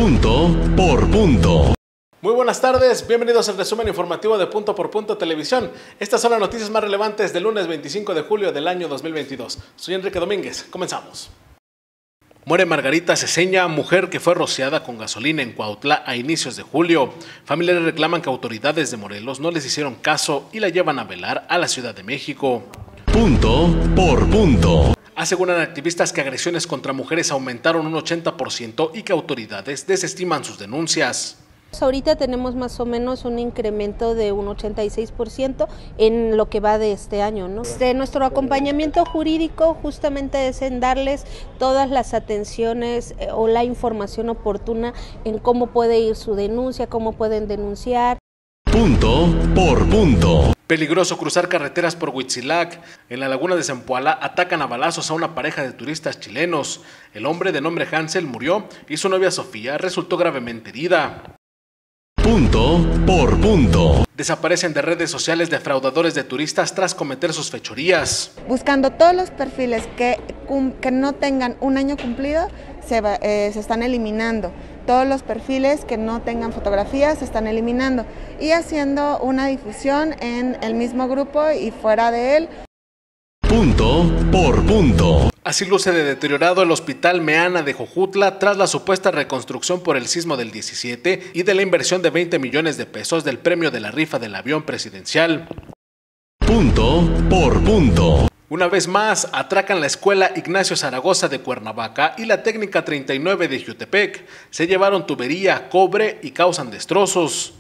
Punto por punto. Muy buenas tardes, bienvenidos al resumen informativo de Punto por Punto Televisión. Estas son las noticias más relevantes del lunes 25 de julio del año 2022. Soy Enrique Domínguez, comenzamos. Muere Margarita Ceseña, mujer que fue rociada con gasolina en Cuautla a inicios de julio. Familiares reclaman que autoridades de Morelos no les hicieron caso y la llevan a velar a la Ciudad de México. Punto por punto. Aseguran activistas que agresiones contra mujeres aumentaron un 80% y que autoridades desestiman sus denuncias. Ahorita tenemos más o menos un incremento de un 86% en lo que va de este año, ¿no? Nuestro acompañamiento jurídico justamente es en darles todas las atenciones o la información oportuna en cómo puede ir su denuncia, cómo pueden denunciar. Punto por punto. Peligroso cruzar carreteras por Huitzilac. En la laguna de Zempoala atacan a balazos a una pareja de turistas chilenos. El hombre de nombre Hansel murió y su novia Sofía resultó gravemente herida. Punto por punto. Desaparecen de redes sociales defraudadores de turistas tras cometer sus fechorías. Buscando todos los perfiles que no tengan un año cumplido, se están eliminando. Todos los perfiles que no tengan fotografías se están eliminando y haciendo una difusión en el mismo grupo y fuera de él. Punto por punto. Así luce de deteriorado el Hospital Meana de Jojutla tras la supuesta reconstrucción por el sismo del 17 y de la inversión de 20 millones de pesos del premio de la rifa del avión presidencial. Punto por punto. Una vez más, atracan la escuela Ignacio Zaragoza de Cuernavaca y la técnica 39 de Jiutepec. Se llevaron tubería, cobre y causan destrozos.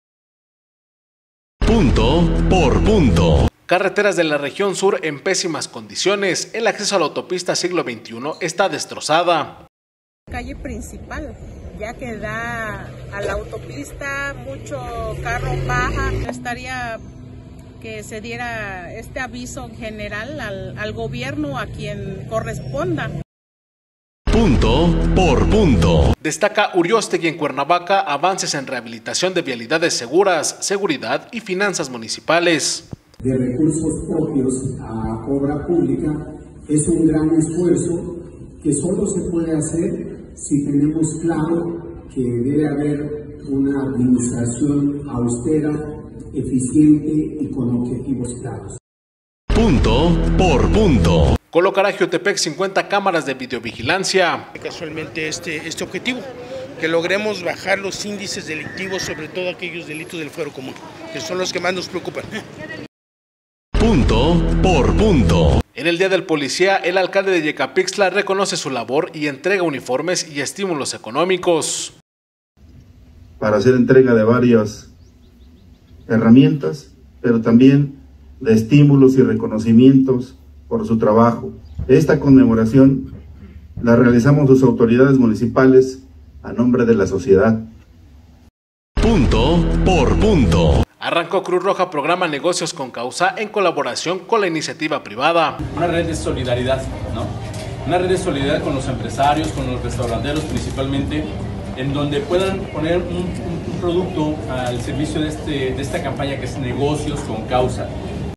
Punto por punto. Carreteras de la región sur en pésimas condiciones. El acceso a la autopista siglo XXI está destrozada. Calle principal, ya que da a la autopista, mucho carro baja. Estaría que se diera este aviso en general al gobierno, a quien corresponda. Punto por punto. Destaca Uriostegui en Cuernavaca avances en rehabilitación de vialidades seguras, seguridad y finanzas municipales. De recursos propios a obra pública es un gran esfuerzo que solo se puede hacer si tenemos claro que debe haber una administración austera, eficiente y con objetivos claros. Punto por punto. Colocará Jiutepec 50 cámaras de videovigilancia. Casualmente este objetivo, que logremos bajar los índices delictivos, sobre todo aquellos delitos del fuero común, que son los que más nos preocupan. Punto por punto. En el Día del Policía, el alcalde de Yecapixtla reconoce su labor y entrega uniformes y estímulos económicos. Para hacer entrega de varias herramientas, pero también de estímulos y reconocimientos por su trabajo. Esta conmemoración la realizamos sus autoridades municipales a nombre de la sociedad. Punto por punto. Arrancó Cruz Roja programa Negocios con Causa en colaboración con la iniciativa privada. Una red de solidaridad, ¿no? Una red de solidaridad con los empresarios, con los restauranteros principalmente, en donde puedan poner un producto al servicio de esta campaña que es Negocios con Causa.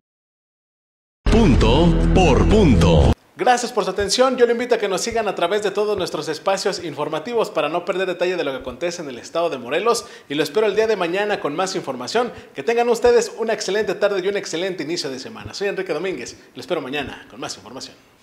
Punto por punto. Gracias por su atención. Yo le invito a que nos sigan a través de todos nuestros espacios informativos para no perder detalle de lo que acontece en el estado de Morelos. Y lo espero el día de mañana con más información. Que tengan ustedes una excelente tarde y un excelente inicio de semana. Soy Enrique Domínguez. Lo espero mañana con más información.